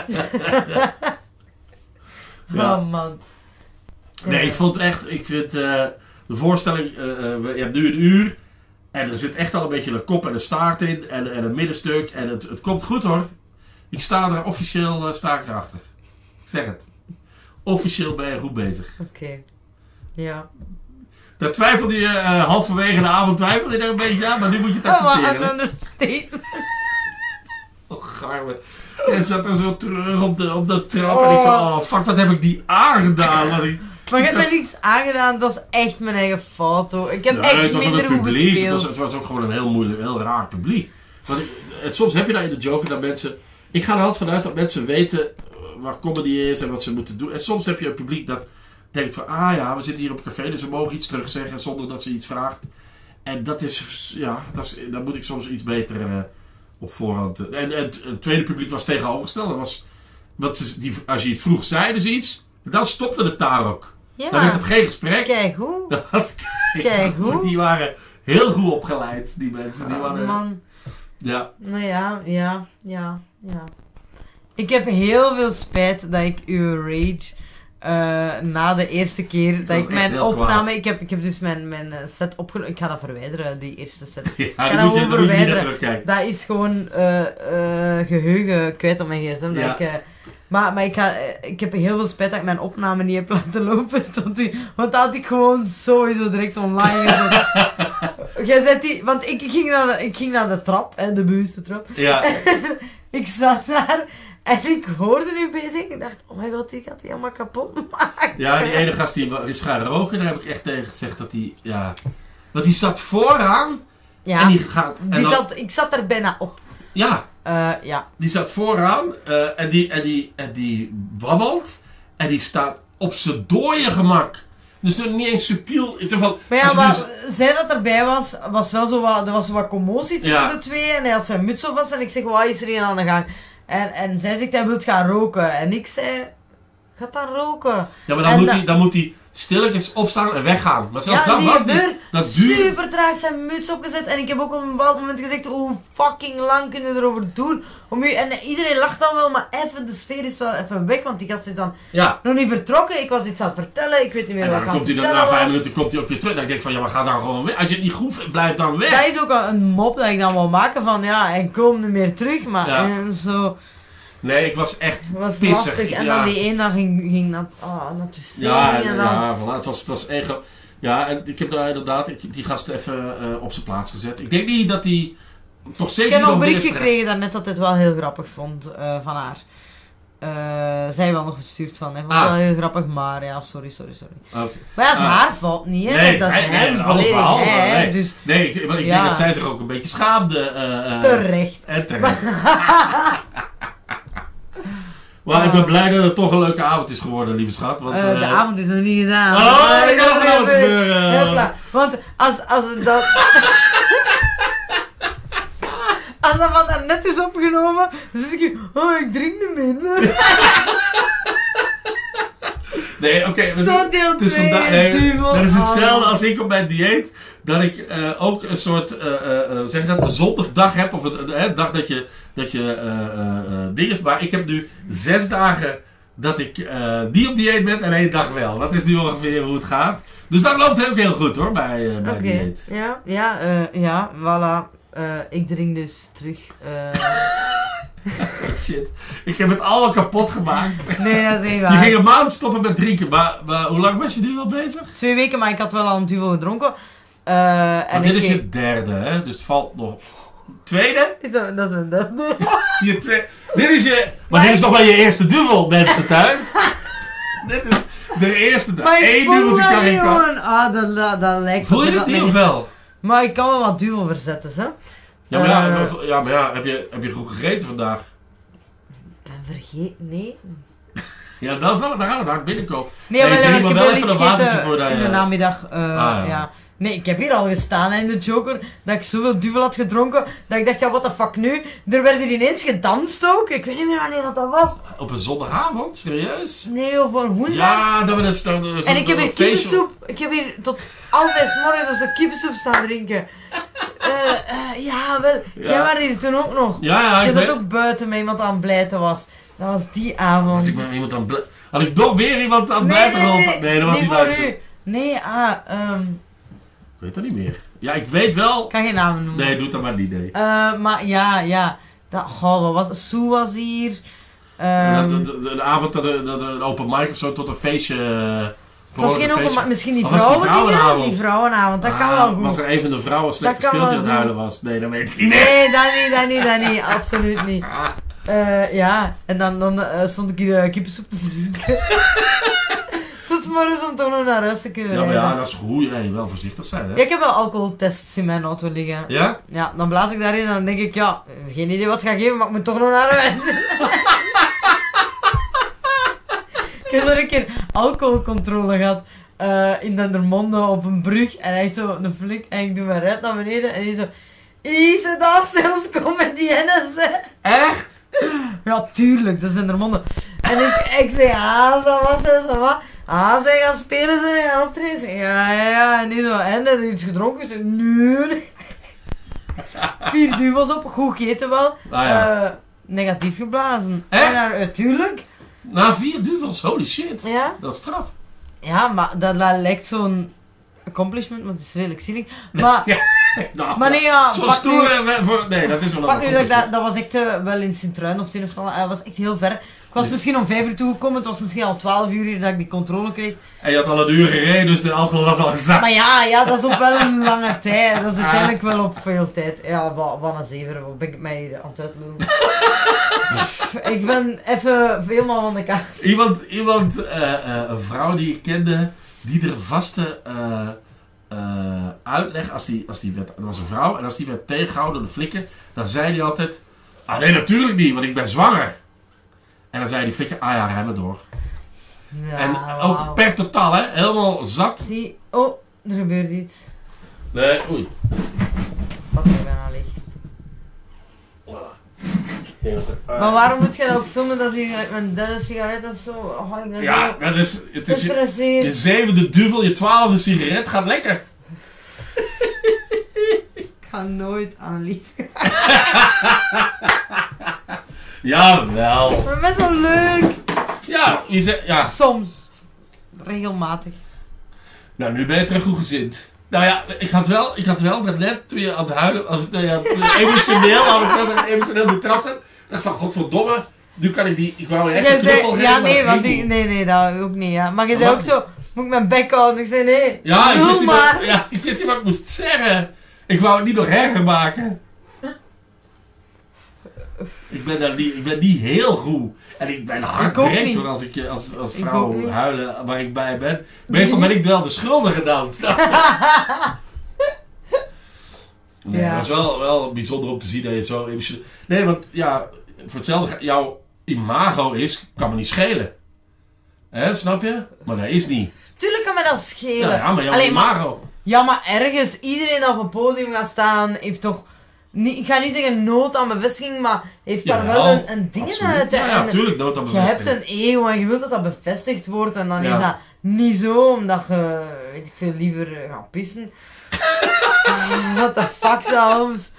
Ja. Oh man. Nee, ik vond echt, ik vind eh, de voorstelling, eh, eh, we- je hebt nu een uur. En er zit echt al een beetje een kop en een staart in. En, en een middenstuk. En het, het komt goed hoor. Ik sta er officieel, eh, sta ik erachter. Ik zeg het. Officieel ben je goed bezig. Oké. Ja. Daar twijfelde je uh, halverwege de avond, twijfelde je daar een beetje aan, maar nu moet je het Oh, wat accepteren. een understatement. Oh, garme. Je zat er zo terug op de, op de trap en ik zo, oh fuck, wat heb ik die aangedaan? Was ik... Maar je hebt Dat mij niks aangedaan, dat is echt mijn eigen fout hoor. Ik heb Nee, echt het was ook minder het goed publiek, het gespeeld. was, het was ook gewoon een heel moeilijk, heel raar publiek. Want ik, het, soms heb je daar in de Joker dat mensen, ik ga er altijd vanuit dat mensen weten uh, waar comedy is en wat ze moeten doen. En soms heb je een publiek dat denkt van, ah ja, we zitten hier op een café, dus we mogen iets terugzeggen zonder dat ze iets vraagt. En dat is, ja, dat is, daar moet ik soms iets beter uh, op voorhand. Uh, en, en het, het tweede publiek was tegenovergesteld. Dat was, wat ze, die, als je iets vroeg, zeiden ze iets, dan stopte het daar ook. Dan werd Ja, het geen gesprek. kijk hoe. Dat was Kijk hoe. Die waren heel goed opgeleid, die mensen. Die Oh, waren, man. Ja. Nou ja, ja, ja, ja. Ik heb heel veel spijt dat ik uw rage uh, na de eerste keer dat was ik mijn echt heel opname... kwaad. Ik heb, ik heb dus mijn, mijn uh, set opgenomen. Ik ga dat verwijderen, die eerste set. Ja, Ik ga dan dat moet je, gewoon dan moet je niet naar verwijderen. terugkijken. Dat is gewoon uh, uh, geheugen kwijt op mijn gsm. Dat Ja. ik, uh, maar maar ik, ga, uh, ik heb heel veel spijt dat ik mijn opname niet heb laten lopen. Tot die, want dat had ik gewoon sowieso direct online gezet. Jij zet die... Want ik ging naar de, ik ging naar de trap, hè, de bewuste trap. Ja. Ik zat daar en ik hoorde nu bezig. Ik dacht, oh my god, die gaat die helemaal kapot maken. Ja, die ene gast die is gaan roken, daar heb ik echt tegen gezegd dat die, ja... Want die zat vooraan Ja, en die gaat... en die dan- zat, ik zat er bijna op. Ja, Uh, ja. die zat vooraan uh, en, die, en, die, en die wabbelt en die staat op zijn dooie gemak. Dus dat niet eens subtiel. Zo van, Maar ja, als je wat dus- zij dat erbij was, was wel zo wat, er was zo wat commotie tussen Ja. de twee. En hij had zijn muts op vast en ik zeg, wat is er hier aan de gang? En, en zij zegt, hij wil gaan roken. En ik zei, ga dan roken. ja, maar dan en moet, da- hij, dan moet hij stilletjes opstaan en weggaan. Maar zelfs Ja, dat die was niet. gebeurt Dat duurde. super traag zijn muts opgezet. En ik heb ook op een bepaald moment gezegd, hoe fucking lang kunnen we erover doen? Om u, en iedereen lacht dan wel, maar even, de sfeer is wel even weg. Want die gast is dan Ja. nog niet vertrokken. Ik was iets aan het vertellen, ik weet niet meer En wat ik dan aan komt het hij dan, vertellen na vijf was. minuten komt hij ook weer terug. Dan denk ik van, ja, maar ga dan gewoon weg. Als je het niet goed vindt, blijf dan weg. Dat is ook een, een mop dat ik dan wil maken van, ja, en kom niet meer terug. Maar Ja. en zo... Nee, ik was echt Het was pissig. lastig. En ja. dan die ene dag ging, ging naar, oh, naar de wc. Ja, en en, dan... ja voilà, het was, het was echt... Ja, en ik heb daar inderdaad ik, die gast even uh, op zijn plaats gezet. Ik denk niet dat hij... Toch Ik zeker heb niet nog op een de bericht eerste gekregen daarnet dat het wel heel grappig vond uh, van haar. Uh, zij wel nog gestuurd van, hè. Vond het Ah. wel heel grappig, maar ja, sorry, sorry, sorry. Oké. Maar ja, dat is Ah. haar fout niet, hè. Nee, dat is zij- nee, hem, alles volledig behalve, hij, hè. nee. Dus Nee, ik, want ik Ja. denk dat zij zich ook een beetje schaamde. Uh, uh, terecht. En terecht. Maar ik ben blij dat het toch een leuke avond is geworden, lieve schat. Want, Uh, uh, de avond is nog niet gedaan. Oh, Maar er ik kan nog wil van alles even- gebeuren. Hopla. Want als, als het dat... Als dat van daarnet is opgenomen, dan zit ik hier, oh, ik drink niet meer. Nee, oké. Okay, Zo deel het is twee, vandaag- nee, duivel. dat is hetzelfde Oh. als ik op mijn dieet. Dat ik uh, ook een soort, uh, uh, zeg je dat, een zondagdag heb. Of een uh, dag dat je, dat je uh, uh, uh, dingen... Maar ik heb nu zes dagen dat ik uh, die op dieet ben en één dag wel. Dat is nu ongeveer hoe het gaat. Dus dat loopt ook heel goed hoor, bij, uh, bij Oké, dieet. ja, ja, uh, ja, voilà. Uh, ik drink dus terug. Uh... Shit. Ik heb het allemaal kapot gemaakt. Nee, dat is niet Je waar. ging een maand stoppen met drinken. Maar, maar hoe lang was je nu al bezig? Twee weken, maar ik had wel al een duvel gedronken. Uh, en Maar dit ik is je derde, hè? Dus het valt nog... Tweede? Dat is mijn derde. Je twe- dit is je... Maar dit is nog wel je eerste duvel, mensen thuis. Dit is de eerste dag. Maar ik Eén voel duveltje dat kan niet ik kan. gewoon. Ah, dat, dat, dat lijkt Voel je alsof dit dat niet mijn- of wel? Maar ik kan wel wat duvel verzetten, hè. Ja, maar ja, Eh, ja, maar ja heb, je, heb je goed gegeten vandaag? Ik ben vergeten, nee. Ja, dan zal het dan gaat het hard binnenkomen. Nee, Hey, maar drink ik maar heb wel wel even iets een watertje gegeten voordat in de je- namiddag. uh, ja. ja. Nee, ik heb hier al gestaan hè, in de Joker, dat ik zoveel duvel had gedronken, dat ik dacht, ja, what the fuck nu? Er werd hier ineens gedanst ook. Ik weet niet meer wanneer dat, dat was. Op een zondagavond? Serieus? Nee, of een woensdag. Ja, dat we dus... dat we dus En ik heb hier een feestje- kippensoep. Ik heb hier tot half vijf 's morgens onze kippensoep staan drinken. Eh, eh, ja, wel. Ja. Jij was hier toen ook nog. Ja, ja, Je ik zat weet... ook buiten met iemand aan het blijten was. Dat was die Had avond. ik met iemand aan het ble- Had ik nog weer iemand aan het Nee, blijven nee, lopen? nee, Nee, dat was niet niet voor buiten. u. Nee, ah, ehm, Ik weet dat niet meer. Ja, ik weet wel... ik kan geen namen noemen. Nee, doe dat maar niet, nee. Eh, maar ja, ja. Dat, goh, wat was het? Sue was hier. Ja, Ehm, de, de, de, de avond dat de, de, de open mic of zo tot een feestje... uh, het was geen een open, feestje- maar misschien die Of was het die vrouwendingen. vrouwenavond? Die vrouwenavond, dat kan Ah, wel goed. Was er een van de vrouwen slecht Dat kan gespeeld die wel aan het goed. huilen was? Nee, dat weet ik niet meer. Nee, dat niet, dat niet, dat niet. Absoluut niet. Eh, ja, en dan, dan eh, stond ik hier uh, kippensoep te drinken. Tot 's morgens om toch nog naar huis te kunnen Ja, maar ja, rijden. dat is goed. Ja, je wel voorzichtig zijn, hè? Ja, ik heb wel alcoholtests in mijn auto liggen. Ja? Ja, dan blaas ik daarin en dan denk ik, ja, geen idee wat het gaat geven, maar ik moet toch nog naar huis. Ik heb zo een keer alcoholcontrole gehad uh, in Dendermonde op een brug en echt zo een flik en ik doe mijn ruit naar beneden en hij zo, Ise, dat is zelfs comediennes, hè. Echt? Ja, tuurlijk, dat is Dendermonde. En ik, ik zei, ah, zo was het, zo wat. Ah, zij gaan spelen, ze gaan optreden. Ik zeg, ja, ja, ja, en die zo, en heb je iets gedronken? Ik zei, nee, nee. Vier duvels op, goed gegeten wel. Ah, ja. Uh, negatief geblazen. Echt? Ja, natuurlijk. Na vier duvels, holy shit. Ja. Dat is straf. Ja, maar dat, dat lijkt zo'n accomplishment, want het is redelijk zielig. Maar, ja. nou, maar nee, ja. Zo'n stoere... Voor, nee, dat is wel een pak nu dat, dat, dat was echt uh, wel in Sint-Truiden of het een of het ander. Dat was echt heel ver. Ik was nee. misschien om vijf uur toegekomen, het was misschien al twaalf uur dat ik die controle kreeg. En je had al een uur gereden, dus de alcohol was al gezakt. Maar ja, ja, dat is op wel een lange tijd. Dat is uiteindelijk wel op veel tijd. Ja, wat, wat een zever, wat ben ik mij hier aan het uitlopen. Ik ben even helemaal van de kaart. Iemand, iemand uh, uh, een vrouw die ik kende, die er vaste uh, uh, uitleg, als die, als die werd, dat was een vrouw, en als die werd tegengehouden door de flikken, dan zei die altijd, ah nee, natuurlijk niet, want ik ben zwanger. En dan zei die flikker, ah ja, rij maar door. Ja, en ook wow. Per totaal, hè, helemaal zat. Zie, oh, er gebeurt iets. Nee, oei. Wat er bijna ligt. Maar waarom moet je dat ook filmen dat hij met een derde sigaret of zo? Oh, ik ben ja, zo dat is, het is je, je zevende duvel, je twaalfde sigaret gaat lekker. Ik ga nooit aan lief. Jawel. Maar best wel leuk. Ja, je zegt, ja. Soms. Regelmatig. Nou, nu ben je terug goed gezind. Nou ja, ik had wel, ik had wel net toen je aan het huilen, als, nou ja, emotioneel, had ik zo emotioneel de trap zat. Ik dacht van, godverdomme, nu kan ik die, ik wou echt een knuffel geven. Ja, nee, want die, nee, nee, dat ook niet, ja. Maar je zei ook zo, moet ik mijn bek houden? Ik zei nee, ja, ik wist, niet maar. wat, ja, ik wist niet wat ik moest zeggen. Ik wou het niet nog erger maken. Ik ben, daar niet, ik ben niet heel goed. En ik ben hard direct hoor, als ik als, als vrouw huilen waar ik bij ben. Meestal ben ik wel de schuldige dan. Nee, ja. Dat is wel, wel bijzonder om te zien dat je zo... Nee, want ja, voor hetzelfde, jouw imago is, kan me niet schelen. Hè, snap je? Maar dat is niet. Tuurlijk kan me dat schelen. Ja, ja maar jouw Allee, imago... Maar, ja, maar ergens, iedereen dat op een podium gaat staan, heeft toch... Niet, ik ga niet zeggen nood aan bevestiging, maar heeft daar ja, wel een, een ding uit. Ja, ja, natuurlijk nood aan bevestiging. Je hebt een ego en je wilt dat dat bevestigd wordt en dan ja. is dat niet zo, omdat je, weet ik veel, liever gaat pissen. What the fuck zelfs.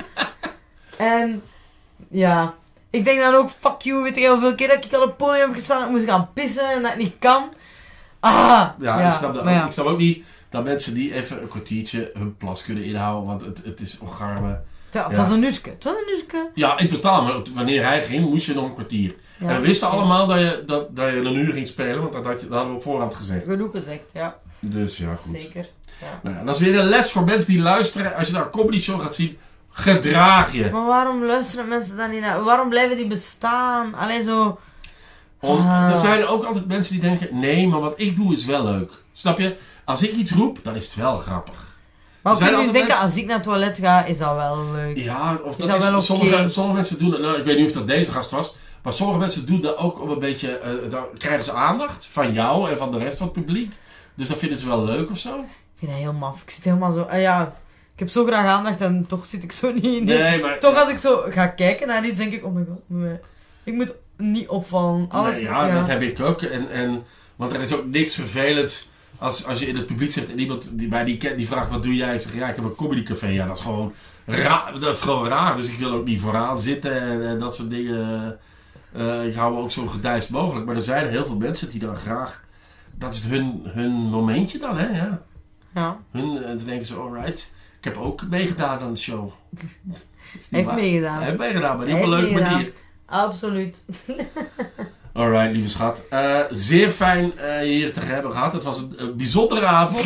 En, ja. Ik denk dan ook, fuck you, weet je hoeveel keer dat ik al op het podium heb gestaan en moest gaan pissen en dat ik niet kan. Ah, ja, ja. Ik, snap dat ja. ook, ik snap ook niet dat mensen die even een kwartiertje hun plas kunnen inhouden, want het, het is ongarme. Het was ja. een uurtje. Het was een uurtje. Ja, in totaal. Maar wanneer hij ging, moest je nog een kwartier. Ja, en we wisten ja. allemaal dat je, dat, dat je een uur ging spelen, want dat, had je, dat hadden we op voorhand gezegd. Genoeg gezegd, ja. Dus ja, goed. Zeker. Ja. Nou, dat is weer een les voor mensen die luisteren. Als je naar een comedy show gaat zien, gedraag je. Maar waarom luisteren mensen dan niet naar? Waarom blijven die bestaan? Alleen zo... Om, ah. Er zijn ook altijd mensen die denken, nee, maar wat ik doe is wel leuk. Snap je? Als ik iets roep, dan is het wel grappig. Maar kun je denken, mensen... als ik naar het toilet ga, is dat wel leuk. Ja, of dat is, dat is wel sommige, okay? sommige mensen doen, nou, ik weet niet of dat deze gast was, maar sommige mensen doen dat ook om een beetje, uh, dan krijgen ze aandacht van jou en van de rest van het publiek. Dus dat vinden ze wel leuk of zo. Ik vind dat heel maf. Ik zit helemaal zo, uh, ja, ik heb zo graag aandacht en toch zit ik zo niet in. Nee, maar... Toch als ik zo ga kijken naar iets, denk ik, oh my god, nee. Ik moet niet opvallen. Alles, nee, ja, ja, dat heb ik ook. En, en, want er is ook niks vervelends. Als, als je in het publiek zegt en iemand die mij die kent, die vraagt wat doe jij? Ik zeg ja, ik heb een comedycafé. Ja, dat is gewoon raar. Dat is gewoon raar. Dus ik wil ook niet vooraan zitten en, en dat soort dingen. Uh, ik hou me ook zo gedijst mogelijk. Maar er zijn er heel veel mensen die dan graag... Dat is hun, hun momentje dan, hè? Ja. Ja. Hun, en dan denken ze, alright. Ik heb ook meegedaan aan de show. Heeft meegedaan. Heeft meegedaan, maar niet op een leuke meegedaan. manier. Absoluut. Alright, lieve schat. Uh, zeer fijn uh, je hier te hebben gehad. Het was een, een bijzondere avond.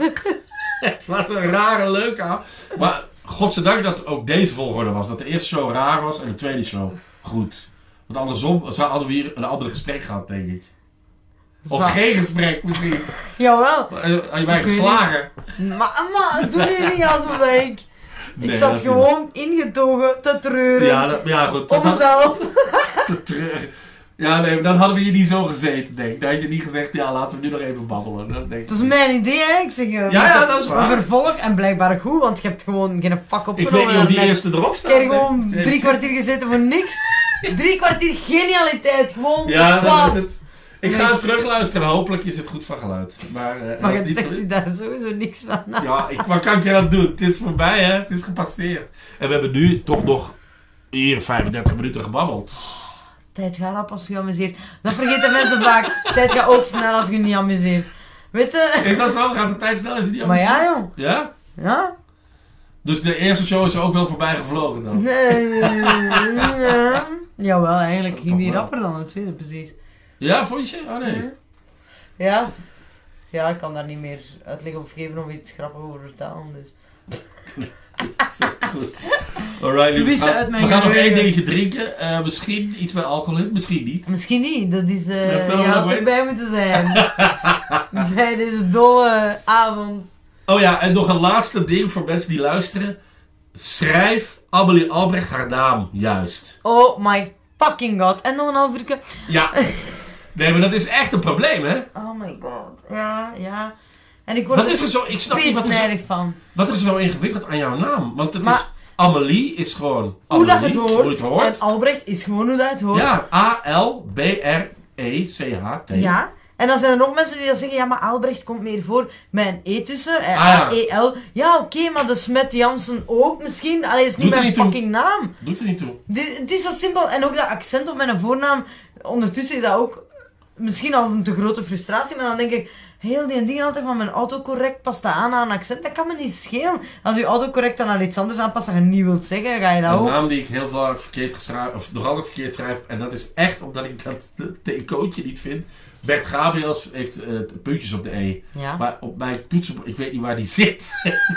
Het was een rare, leuke avond. Maar godzijdank dat ook deze volgorde was. Dat de eerste show raar was en de tweede show goed. Want andersom hadden we hier een ander gesprek gehad, denk ik. Of Zwaar. Geen gesprek misschien. Jawel. Had je mij geslagen? Maar, maar doe nu niet alsof ik... Nee, ik zat gewoon niet. ingetogen te treuren. Ja, dat, ja goed. Om mezelf. Te treuren. Ja, nee, dan hadden we hier niet zo gezeten, denk ik. Dan had je niet gezegd, ja, laten we nu nog even babbelen. Dan denk ik... Dat is mijn idee, hè. Ik zeg, ja, ja, dat is waar. Een vervolg en blijkbaar goed, want je hebt gewoon geen pak opgenomen. Ik weet niet of die eerste erop staat. Ik heb gewoon nee. drie kwartier gezeten voor niks. Drie kwartier genialiteit, gewoon. Ja, dat is het. Ik ga het terugluisteren. Hopelijk is het goed van geluid. Maar, uh, maar als je niet zo trekt is... je daar sowieso niks van. Ja, ik, wat kan ik eraan doen? Het is voorbij, hè? Het is gepasseerd. En we hebben nu toch nog hier vijfendertig minuten gebabbeld. Tijd gaat rap als je je amuseert. Dat vergeten mensen vaak. Tijd gaat ook snel als je je niet amuseert. Weet je? Is dat zo? Gaat de tijd snel als je niet Maar amuseert? ja, jong. Ja? Ja? Dus de eerste show is er ook wel voorbij gevlogen dan? Nee. Ja. Jawel, eigenlijk Ja, ging die toch wel. rapper dan de tweede, precies. Ja, vond je? Oh nee. Ja. Ja, ik kan daar niet meer uitleggen of geven of iets grappigs over vertellen, dus... Dat is echt goed. Alright, lieve Wist schat. uit We mijn gaan nog geheugen. één dingetje drinken. Uh, misschien iets met alcohol in, misschien niet. Misschien niet, dat is... eh Dat je zullen we had nog erbij moeten zijn. Bij deze dolle avond. Oh ja, en nog een laatste ding voor mensen die luisteren. Schrijf Amelie Albrecht haar naam juist. Oh my fucking god. En nog een half uurtje. Ja. Nee, maar dat is echt een probleem, hè? Oh my god. Ja, ja. En ik word Wat is er zo... Ik snap niet wat er zo, pisnijdig van. wat is er zo ingewikkeld aan jouw naam. Want het Maar- is... Amelie is gewoon Hoe dat Amelie, het hoe hoort. het hoort. En Albrecht is gewoon hoe dat het hoort. Ja, A L B R E C H T. Ja. En dan zijn er nog mensen die dan zeggen, ja, maar Albrecht komt meer voor met een E tussen. Eh, Ah, ja. A E L. Ja, oké, maar de Smet Jansen ook misschien. Allee, is niet Doet er mijn niet toe. fucking naam. Doet er niet toe. Dit- Het is zo simpel. En ook dat accent op mijn voornaam. Ondertussen is dat ook misschien al een te grote frustratie. Maar dan denk ik, heel die dingen altijd van mijn autocorrect past dat aan aan een accent. Dat kan me niet schelen. Als je autocorrect dan naar iets anders aanpast dat je niet wilt zeggen, ga je dat Een ook. naam die ik heel vaak verkeerd geschreven, of nog altijd verkeerd schrijf, en dat is echt omdat ik dat theekootje niet vind. Bert Gabriels heeft uh, puntjes op de E. Ja. Maar op mijn toetsen, ik weet niet waar die zit.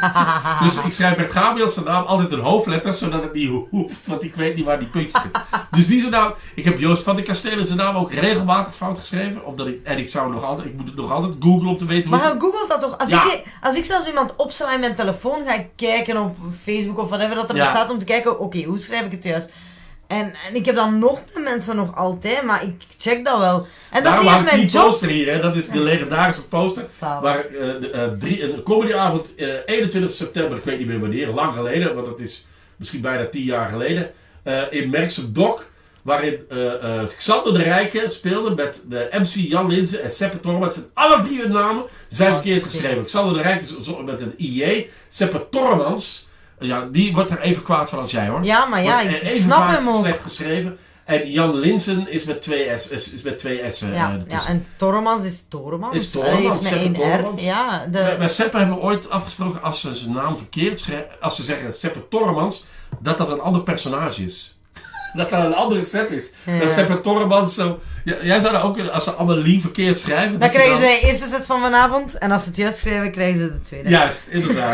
Dus ik schrijf Bert Gabriels zijn naam altijd in hoofdletters, zodat het niet hoeft, want ik weet niet waar die puntjes zitten. Dus die zijn naam, ik heb Joost van de Kastelen zijn naam ook regelmatig fout geschreven, omdat ik, en ik zou nog altijd, ik moet het nog altijd googlen om te weten hoe Maar het- je googelt dat toch? Als, Ja. ik, als ik zelfs iemand opsla in mijn telefoon, ga ik kijken op Facebook of whatever dat er Ja. bestaat om te kijken, oké, hoe schrijf ik het juist? En, en ik heb dat nog met mensen nog altijd, maar ik check dat wel. En dat Daarom is niet hou eens ik mijn die job. poster hier, hè. Dat is de legendarische poster. Zalig. Waar uh, de, uh, drie, een comedyavond uh, eenentwintig september, ik weet niet meer wanneer, lang geleden, want dat is misschien bijna tien jaar geleden, uh, in Merksem Dok, waarin uh, uh, Xander de Rijke speelde met de M C Jan Linzen en Seppe Tormans. En alle drie hun namen zijn Oh, verkeerd shit. geschreven. Xander de Rijke is zo- met een I J, Seppe Tormans, ja, die wordt er even kwaad van als jij hoor. Ja, maar ja, Wordt ik, er ik even snap vaak hem ook. slecht geschreven. En Jan Linzen is met twee S, is, is met twee S'en uh, Ja, ja, ertussen. en Tormans is Tormans. Is Tormans, Allee, is met Seppe één R. Tormans. Ja, de... Bij, bij Seppe hebben we ooit afgesproken, als ze zijn naam verkeerd schrijven, als ze zeggen Seppe Tormans, dat dat een ander personage is. Dat dat een andere set is. Ja. Dat Seppe Tormans zo... Ja, jij zou dat ook kunnen, als ze Amelie verkeerd schrijven... Dan dat je krijgen ze de eerste set van vanavond, en als ze het juist schrijven, krijgen ze de tweede. Juist, inderdaad.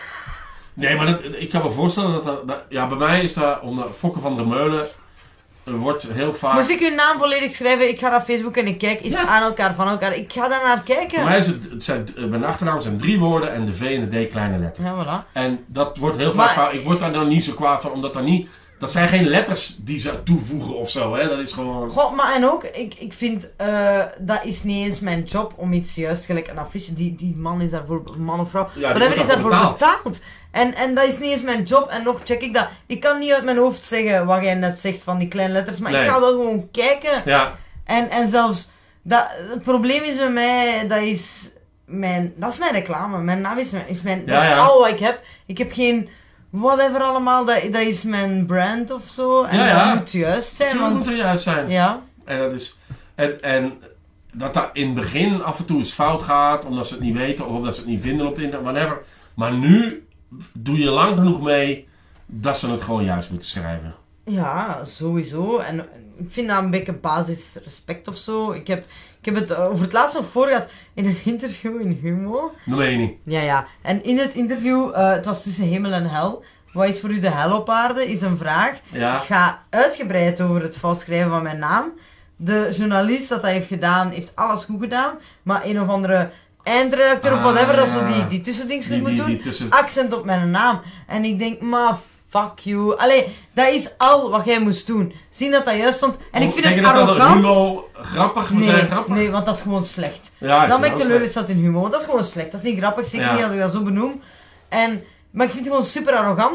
Nee, maar dat, ik kan me voorstellen dat, dat, dat... Ja, bij mij is dat, onder Fokke van der Meulen, er wordt heel vaak... Moest ik uw naam volledig schrijven, ik ga naar Facebook en ik kijk, is Ja. het aan elkaar, van elkaar. Ik ga daar naar kijken. Bij mij is het, het zijn, mijn achternaam zijn drie woorden en de V en de D kleine letter. Ja, voilà. En dat wordt heel Maar- vaak fout. Ik word daar dan niet zo kwaad van, omdat dat niet... Dat zijn geen letters die ze toevoegen of zo, hè. Dat is gewoon... Goh, maar en ook, ik, ik vind, eh, dat is niet eens mijn job om iets juist, gelijk een affiche, die, die man is daarvoor, man of vrouw, die whatever wordt is daarvoor daarvoor betaald. betaald. En, en dat is niet eens mijn job, en nog check ik dat. Ik kan niet uit mijn hoofd zeggen wat jij net zegt van die kleine letters, maar Nee. ik ga wel gewoon kijken. Ja, En, en zelfs, dat, het probleem is bij mij, dat is mijn, dat is mijn reclame. Mijn naam is mijn, is mijn Ja, dat is ja. al wat ik heb. Ik heb geen whatever allemaal, dat, dat is mijn brand of zo. En Ja, dat ja. moet juist zijn, natuurlijk want... moet er juist zijn. Ja. En, dat is, en, en dat dat in het begin af en toe eens fout gaat, omdat ze het niet weten of omdat ze het niet vinden op het internet, whatever. Maar nu doe je lang genoeg mee dat ze het gewoon juist moeten schrijven. Ja, sowieso. En ik vind dat een beetje basisrespect of zo. Ik heb, ik heb het eh, over het laatst nog voor gehad in een interview in Humo. Dat meen je niet. Ja, ja. En in het interview, eh, het was tussen hemel en hel. Wat is voor u de hel op aarde? Is een vraag. Ja. Ik ga uitgebreid over het fout schrijven van mijn naam. De journalist dat dat heeft gedaan, heeft alles goed gedaan. Maar een of andere eindredacteur of Ah, whatever, dat ja. zo die, die tussendingetjes Die, moet die, doen. die tussen... Accent op mijn naam. En ik denk, maar fuck you. Allee, dat is al wat jij moest doen. Zien dat dat juist stond. En ik vind Denk het je dat dat arrogant. Humo grappig moet zijn? Nee, Grappig? nee, want dat is gewoon slecht. Ja, ik Dan ben vind ik het teleurgesteld in humor. Dat is gewoon slecht. Dat is niet grappig. Zeker Ja. niet als ik dat zo benoem. En, maar ik vind het gewoon super arrogant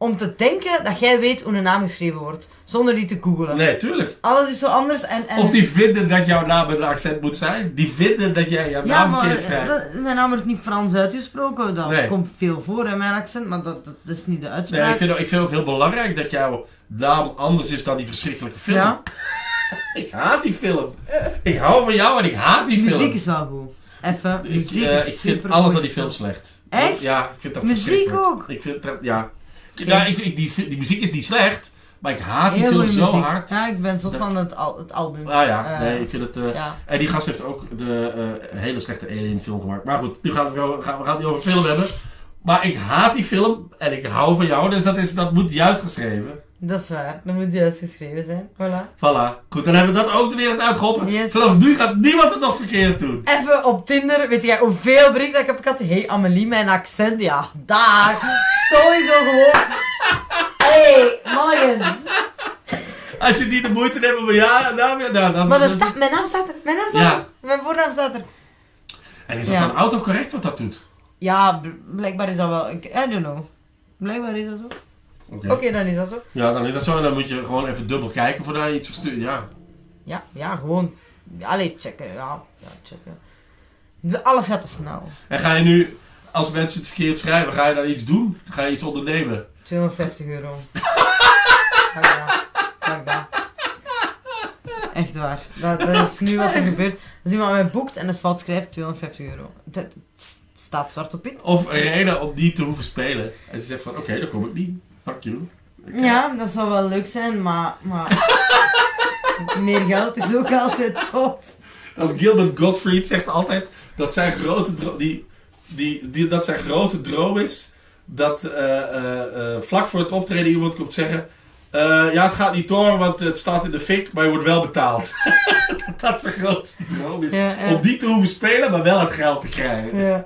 om te denken dat jij weet hoe een naam geschreven wordt. Zonder die te googlen. Nee, tuurlijk. Alles is zo anders en... en... Of die vinden dat jouw naam met een accent moet zijn. Die vinden dat jij jouw Ja, naam maar verkeerd schrijft. dat- mijn naam wordt niet Frans uitgesproken. Dat Nee. komt veel voor in mijn accent, maar dat, dat, dat is niet de uitspraak. Nee, ik vind, ook, ik vind ook heel belangrijk dat jouw naam anders is dan die verschrikkelijke film. Ja. Ik haat die film. Ik hou van jou en ik haat die De film. muziek is wel goed. Even, Ik, muziek eh, is ik vind super alles goed. aan die film slecht. Echt? Ja, ik vind dat Muziek verschrikkelijk. ook? Ik vind dat, ja. Nou, ik, ik, die, die muziek is niet slecht, maar ik haat die Heel film goede zo muziek. hard. Ja, ik ben zot Dat- van het, al, het album. Ah ja, Eh, nee, ik vind het... eh, ja. En die gast heeft ook de eh, hele slechte Alien film gemaakt. Maar goed, nu gaan we, het- gaan, we gaan het niet over film hebben. Maar ik haat die film en ik hou van jou, dus dat, is, dat moet juist geschreven. Dat is waar, dat moet juist geschreven zijn. Voilà. Voilà. Goed, dan hebben we dat ook de wereld uitgeholpen. Yes. Vanaf nu gaat niemand het nog verkeerd doen. Even op Tinder, weet jij hoeveel berichten ik heb gehad? Hey Amelie, mijn accent, ja, daar. Sowieso gewoon. Hey, mannetjes. Als je niet de moeite neemt om een ja, naam, ja, nou, dan... Maar er staat, mijn naam staat er, mijn naam staat Ja. er, mijn voornaam staat er. En is dat Ja. dan autocorrect wat dat doet? Ja, bl- blijkbaar is dat wel, ik- I don't know. Blijkbaar is dat zo. Oké. Oké, dan is dat zo. Ja, dan is dat zo en dan moet je gewoon even dubbel kijken voordat je iets verstuurt. Ja. Ja, ja, gewoon. Allee, checken, ja, ja, checken. Alles gaat te snel. En ga je nu, als mensen het verkeerd schrijven, ga je dan iets doen? Ga je iets ondernemen? tweehonderdvijftig euro. Pak dat. Pak dat. Echt waar. Dat, dat is nu wat er gebeurt. Als iemand mij boekt en het fout schrijft, tweehonderdvijftig euro. Dat, het staat zwart op wit. Of een reden om niet te hoeven spelen. En ze zegt van, oké, dan kom ik niet. Fuck you. Ja, dat zou wel leuk zijn, maar... maar meer geld is ook altijd top. Als Gilbert Gottfried zegt altijd dat zijn grote droom, die, die, die, dat zijn grote droom is dat eh, eh, eh, vlak voor het optreden iemand komt zeggen eh, ja, het gaat niet door, want het staat in de fik, maar je wordt wel betaald. Dat zijn grootste droom is. Ja, ja. Om niet te hoeven spelen, maar wel het geld te krijgen. Ja.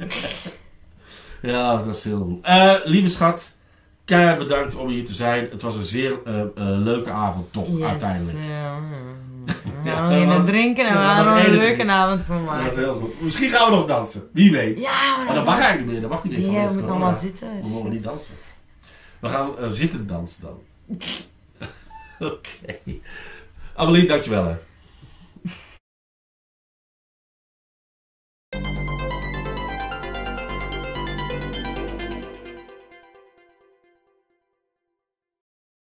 Ja, dat is heel goed. Eh, lieve schat, keihard bedankt om hier te zijn. Het was een zeer eh, eh, leuke avond toch, Yes, uiteindelijk. Ja, we Ja, gaan nog dat een was- drinken en we dat was gaan er nog nog een één leuke ding. avond van Dat is maken. heel goed. Misschien gaan we nog dansen. Wie weet. Ja, Maar dat mag eigenlijk niet meer. Dat mag niet meer van Ja, we deze moeten corona. allemaal zitten. We mogen niet dansen. We gaan uh, zitten dansen dan. Oké. Okay. Amelie, dankjewel hè.